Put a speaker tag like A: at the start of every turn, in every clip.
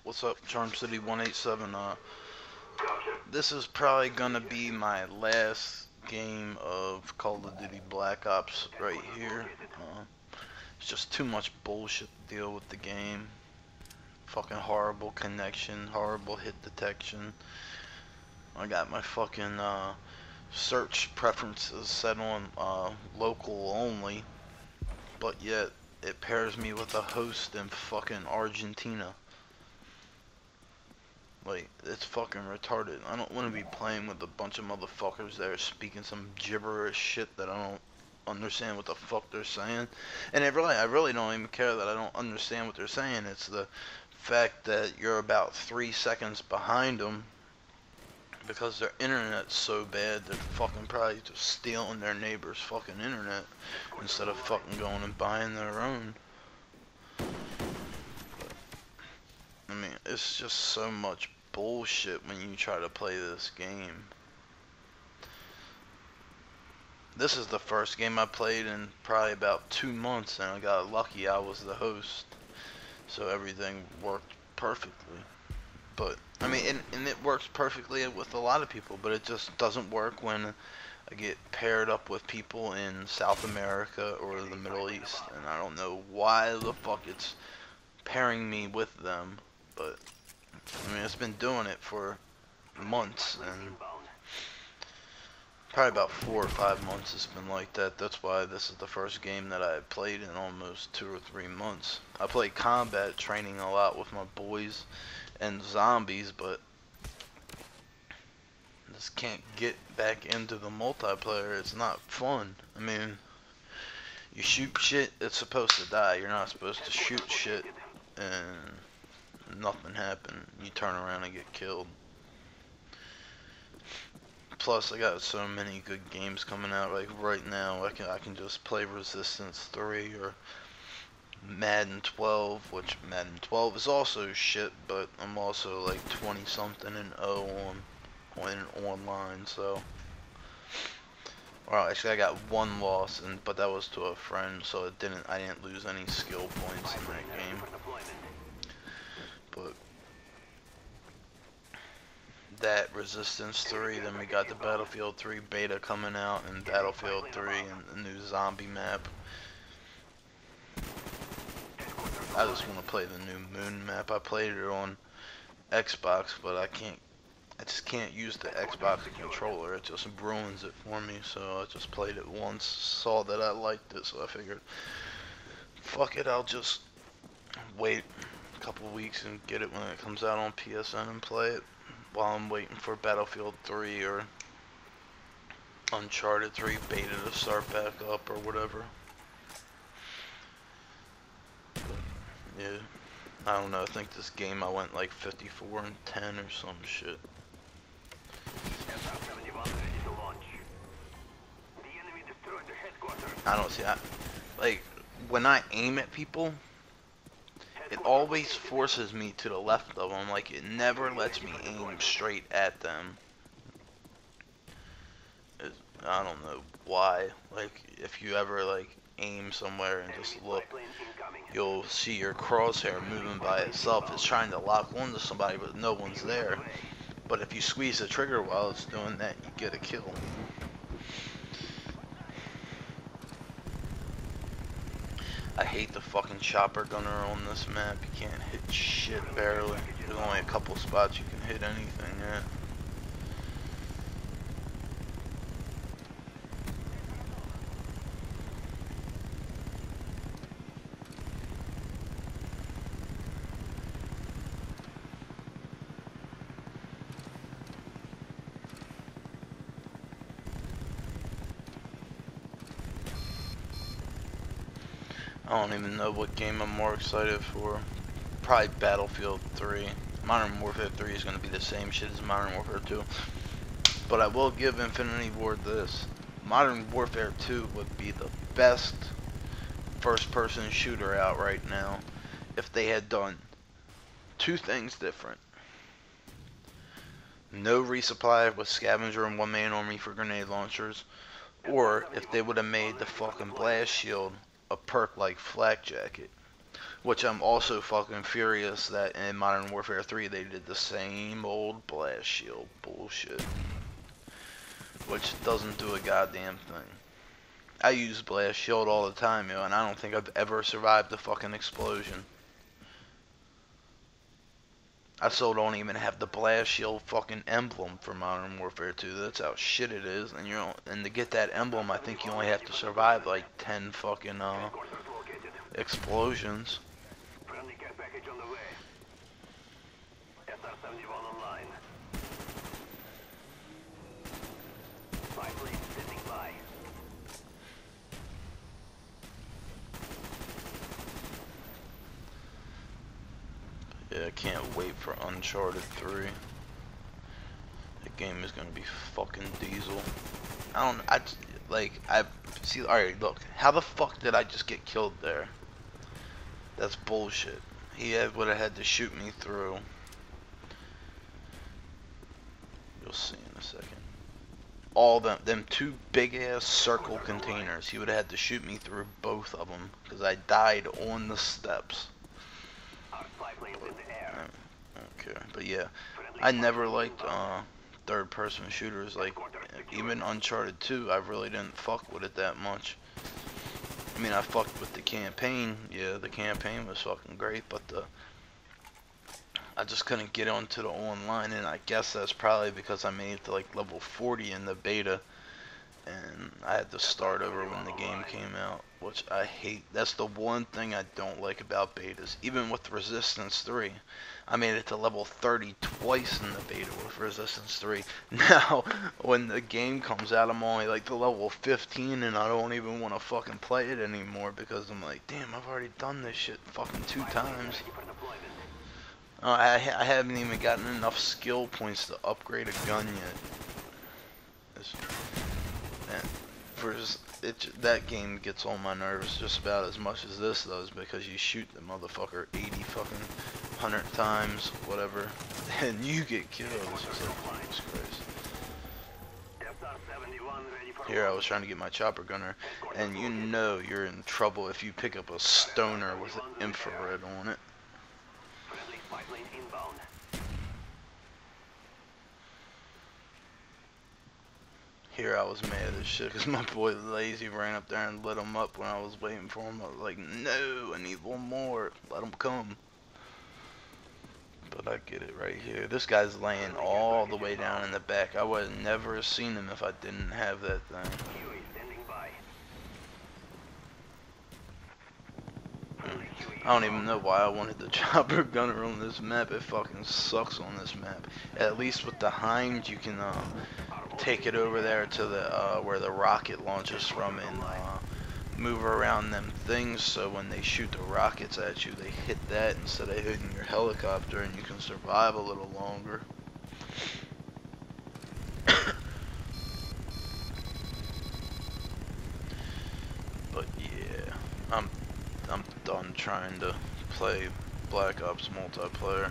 A: What's up, Charm City 187? This is probably gonna be my last game of Call of Duty Black Ops right here. It's just too much bullshit to deal with the game. Fucking horrible connection, horrible hit detection. I got my fucking search preferences set on local only, but yet it pairs me with a host in fucking Argentina. Like, it's fucking retarded. I don't want to be playing with a bunch of motherfuckers that are speaking some gibberish shit that I don't understand what the fuck they're saying. And I really don't even care that I don't understand what they're saying. It's the fact that you're about 3 seconds behind them because their internet's so bad they're fucking probably just stealing their neighbor's fucking internet instead of fucking going and buying their own. I mean, it's just so much bullshit when you try to play this game. This is the first game I played in probably about 2 months, and I got lucky I was the host, so everything worked perfectly. But I mean, and it works perfectly with a lot of people, but it just doesn't work when I get paired up with people in South America or the Middle East, and I don't know why the fuck it's pairing me with them. But I mean, it's been doing it for months, and probably about 4 or 5 months it's been like that. That's why this is the first game that I played in almost 2 or 3 months. I play combat training a lot with my boys and zombies, but just can't get back into the multiplayer. It's not fun. I mean, you shoot shit, it's supposed to die. You're not supposed to shoot shit and nothing happened. You turn around and get killed. Plus, I got so many good games coming out. Like right now, I can just play Resistance 3 or Madden 12, which Madden 12 is also shit, but I'm also like 20 something and 0 on online. So, well, actually, I got 1 loss, but that was to a friend, so I didn't lose any skill points in that game. But that Resistance 3, then we got the Battlefield 3 beta coming out, and Battlefield 3 and the new zombie map. I just want to play the new Moon map. I played it on Xbox, but I just can't use the Xbox controller. It just ruins it for me, so I just played it once, saw that I liked it, so I figured, fuck it, I'll just wait a couple weeks and get it when it comes out on PSN and play it while I'm waiting for Battlefield 3 or Uncharted 3 beta to start back up or whatever. Yeah, I don't know, I think this game I went like 54 and 10 or some shit. I don't see, like, when I aim at people, it always forces me to the left of them. Like, it never lets me aim straight at them. I don't know why. Like, if you ever, like, aim somewhere and just look, you'll see your crosshair moving by itself. It's trying to lock onto somebody, but no one's there. But if you squeeze the trigger while it's doing that, you get a kill. I hate the fucking chopper gunner on this map. You can't hit shit barely. There's only a couple spots you can hit anything at. I don't even know what game I'm more excited for. Probably Battlefield 3. Modern Warfare 3 is going to be the same shit as Modern Warfare 2. But I will give Infinity Ward this. Modern Warfare 2 would be the best first-person shooter out right now if they had done 2 things different. No resupply with scavenger and one-man army for grenade launchers, or if they would have made the fucking blast shield a perk like Flak Jacket. Which I'm also fucking furious that in Modern Warfare 3 they did the same old blast shield bullshit. Which doesn't do a goddamn thing. I use blast shield all the time, yo, and I don't think I've ever survived a fucking explosion. I still don't even have the blast shield fucking emblem for Modern Warfare 2. That's how shit it is. And you know, and to get that emblem, I think you only have to survive like 10 fucking explosions.
B: Friendly care package on the way. SR-71 online. Spy plane standing by.
A: Yeah, I can't wait for Uncharted 3. The game is gonna be fucking diesel. See, alright, look. How the fuck did I just get killed there? That's bullshit. He would have had to shoot me through. You'll see in a second. All them two big ass circle containers. He would have had to shoot me through both of them because I died on the steps.
B: Our spy plane's in the air.
A: Okay, but yeah, I never liked third-person shooters. Like even Uncharted 2, I really didn't fuck with it that much. I mean, I fucked with the campaign. Yeah, the campaign was fucking great, but I just couldn't get onto the online, and I guess that's probably because I made it to like level 40 in the beta, and I had to start over when the game came out, which I hate. That's the one thing I don't like about betas. Even with Resistance 3, I made it to level 30 twice in the beta with Resistance 3. Now, when the game comes out, I'm only like to level 15, and I don't even want to fucking play it anymore because I'm like, damn, I've already done this shit fucking 2 times. I haven't even gotten enough skill points to upgrade a gun yet. That game gets on my nerves just about as much as this does, because you shoot the motherfucker 80 fucking 100 times, whatever, and you get killed. It's just like, Jesus Christ. Here I was trying to get my chopper gunner, and you know you're in trouble if you pick up a stoner with infrared on it. Here I was mad as shit because my boy Lazy ran up there and lit him up when I was waiting for him. I was like, no, I need one more. Let him come. But I get it right here. This guy's laying all the way down in the back. I would have never seen him if I didn't have that thing. I don't even know why I wanted the chopper gunner on this map. It fucking sucks on this map. At least with the Hind, you can take it over there to the where the rocket launches from, and move around them things, so when they shoot the rockets at you, they hit that instead of hitting your helicopter, and you can survive a little longer. But yeah, I'm done trying to play Black Ops multiplayer.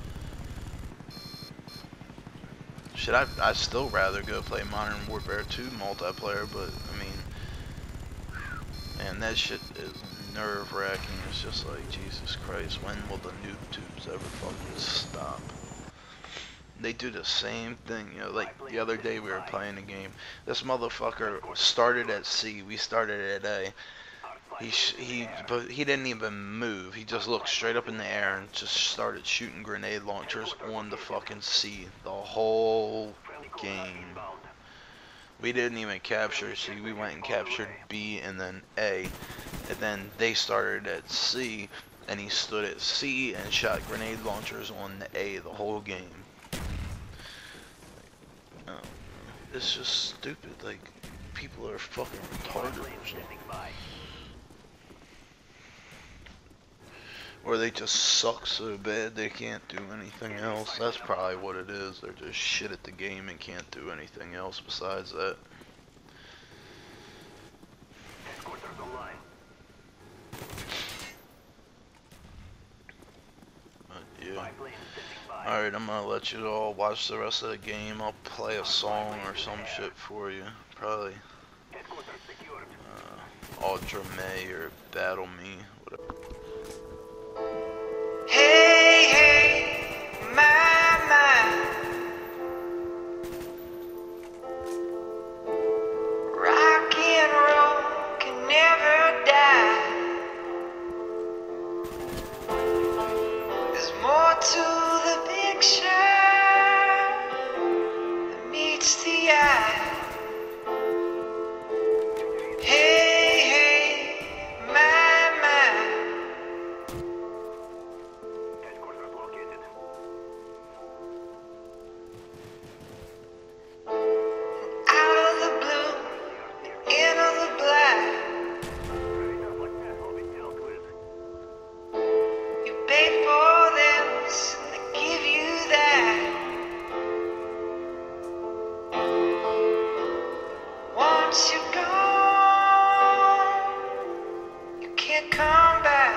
A: Should I still rather go play Modern Warfare 2 multiplayer, but I mean, man, that shit is nerve-wracking. It's just like, Jesus Christ, when will the noob tubes ever fucking stop? They do the same thing, you know, like the other day we were playing a game. This motherfucker started at C, we started at A. But he didn't even move. He just looked straight up in the air and just started shooting grenade launchers on the fucking C the whole game. We didn't even capture C. We went and captured B and then A, and then they started at C, and he stood at C and shot grenade launchers on the A the whole game. It's just stupid. Like, people are fucking retarded or something. Or they just suck so bad they can't do anything else. That's probably what it is. They're just shit at the game and can't do anything else besides that. But yeah. Alright, I'm gonna let you all watch the rest of the game. I'll play a song or some shit for you. Probably Ultra May or Battle Me, whatever.
C: to the picture that meets the eye. Hey, hey, my, my.
B: Headquarters located.
C: Out of the blue, in of the black.
B: What the hell we dealt with?
C: You paid for this, they give you that. Once you're gone, you can't come back.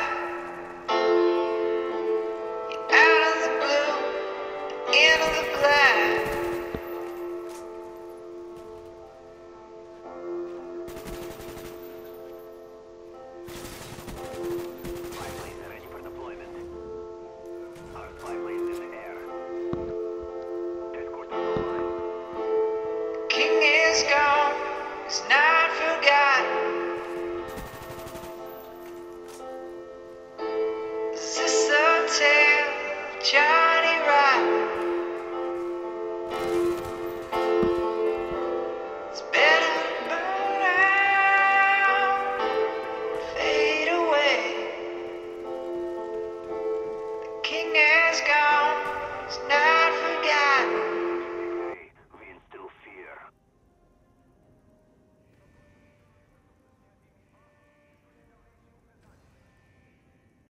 C: You're out of the blue, in of the black.
B: Spy planes ready for deployment. Our spy planes in the air. Headquarters online.
C: King is gone, he's not forgotten. Is this the tale of Johnny Rotten? It's better to burn out, fade away. The king has gone.